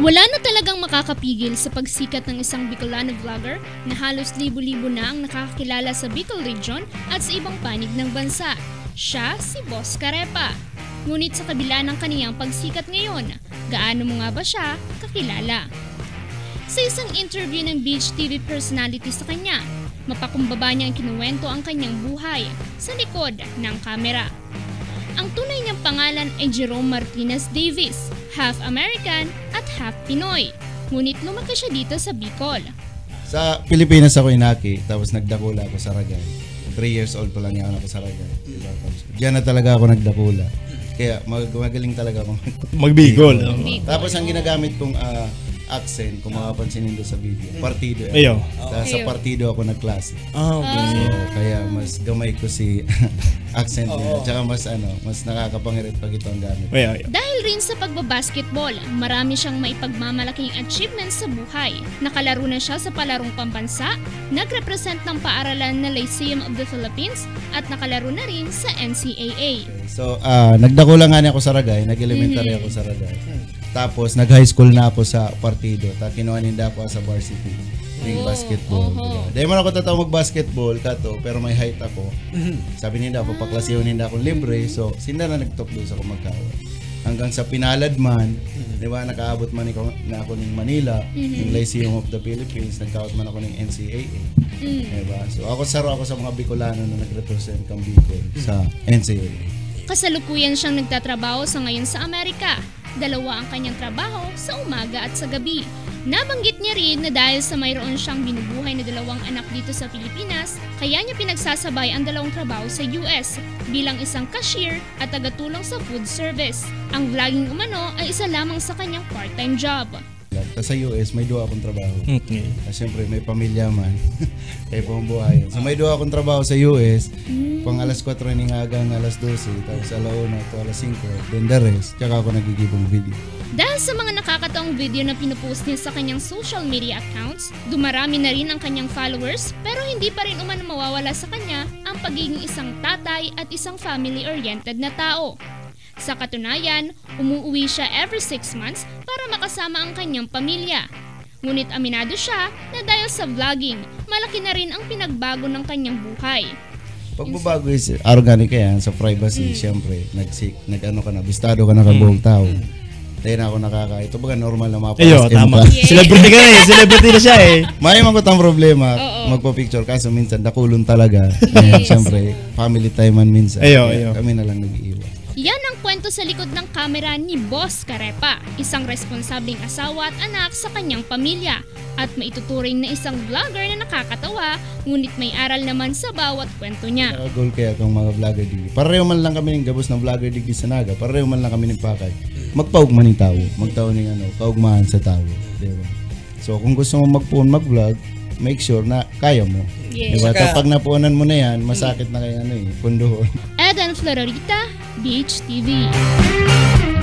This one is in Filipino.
Wala na talagang makakapigil sa pagsikat ng isang Bicolano vlogger na halos libo-libo na ang nakakakilala sa Bicol Region at sa ibang panig ng bansa. Siya si Boss Carepa. Ngunit sa kabila ng kaniyang pagsikat ngayon, gaano mo nga ba siya kakilala? Sa isang interview ng Beach TV personality sa kanya, mapakumbaba niyang kinuwento ang kanyang buhay sa likod ng kamera. Ang tunay niyang pangalan ay Jerome Martinez Davis, half American at half Pinoy. Ngunit lumaki siya dito sa Bicol. Sa Pilipinas ako inaki, tapos nagdakula ako sa Ragay. 3 years old pa lang yan ako sa Ragay. Diyan na talaga ako nagdakula. Kaya magaling talaga ako Magbicol. Tapos ang ginagamit kong accent, kung makapansin nyo sa video, partido. Ayo. Sa partido ako nagklase. Okay. So, kaya mas gamay ko si accent nila. Tsaka mas nakakapangirit pag ito ang gamit. Dahil rin sa pagbabasketball, marami siyang maipagmamalaking achievements sa buhay. Nakalaro na siya sa palarong pambansa, nagrepresent ng paaralan na Lyceum of the Philippines, at nakalaro na rin sa NCAA. So, nagdakula nga ako sa Ragay, nag-elementary ako sa Ragay. Tapos, nag-high school na ako sa partido. Kinuha ninda ako sa varsity. Ring basketball. Dahil man ako tatawag mag-basketball, kato, pero may height ako. Sabi ninda, papaklasiyo ninda ako libre. So, sinda na nag-talk doon sa kumagkawat. Hanggang sa pinalad man, di ba, nakaabot man na ako ng Manila, ng Lyceum of the Philippines, nagkawat man ako ng NCAA. Diba? So, ako sa mga Bicolano na nag-represent kang Bicol sa NCAA. Kasalukuyan siyang nagtatrabaho sa ngayon sa Amerika. 2 ang kanyang trabaho sa umaga at sa gabi. Nabanggit niya rin na dahil sa mayroon siyang binubuhay na 2 anak dito sa Pilipinas, kaya niya pinagsasabay ang 2 trabaho sa US bilang isang cashier at tagatulong sa food service. Ang vlogging umano ay isa lamang sa kanyang part-time job. Sa US, may 2 akong trabaho. Okay. Siyempre, may pamilya man. Kaya pambuhayan. So, may 2 akong trabaho sa US. Pang alas 4 ng hanggang alas 12. Tapos alauna to alas 5. Then the rest, tsaka ako nagigibong video. Dahil sa mga nakakataong video na pinupost niya sa kanyang social media accounts, dumarami na rin ang kanyang followers, pero hindi pa rin umano mawawala sa kanya ang pagiging isang tatay at isang family-oriented na tao. Sa katunayan, umuwi siya every 6 months para makasama ang kanyang pamilya. Ngunit aminado siya na dahil sa vlogging, malaki na rin ang pinagbago ng kanyang buhay. Pagbabago is organic yan sa privacy, siyempre, nag-ano ka na, bistado ka na kabuong tao. Dahil na ako ito baga normal na Ayo, tama. Yes. Celebrity ka na eh. Celebrity na siya eh. May magkutang problema, magpa-picture, kaso minsan nakulong talaga. Yes. Siyempre, family time man minsan. Ayo. Kami na lang nag-iiwan. Yan ang kwento sa likod ng kamera ni Boss Carepa, isang responsableng asawa at anak sa kanyang pamilya, at maituturing na isang vlogger na nakakatawa, ngunit may aral naman sa bawat kwento niya. Naka-goal kaya kung mga vlogger digi. Pareho man lang kami ng gabos ng vlogger digi sa Naga, pareho man lang kami ng pakay. Magpaugman ng tao, magtao ng kaugmahan sa tao. Diba? So kung gusto mo mag-vlog, make sure na kaya mo. Yes. Diba? Kapag napuunan mo na yan, masakit na kaya punduhon. Eden Flororita, Beach TV.